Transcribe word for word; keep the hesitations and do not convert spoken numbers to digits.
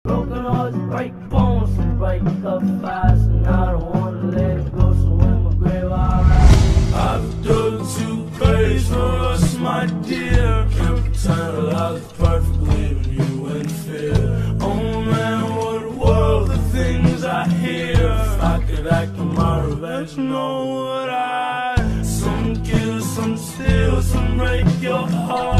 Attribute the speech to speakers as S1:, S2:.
S1: Broken hearts break bones and break up fast, and I don't wanna let it go, so in my grave I rise.
S2: I've dug two graves for us, my dear. Can't pretend our lives are perfect, leaving you in fear. Oh man, what a world, the things I hear. If I could act on my revenge, know what I. Some kill, some steal, some break your heart.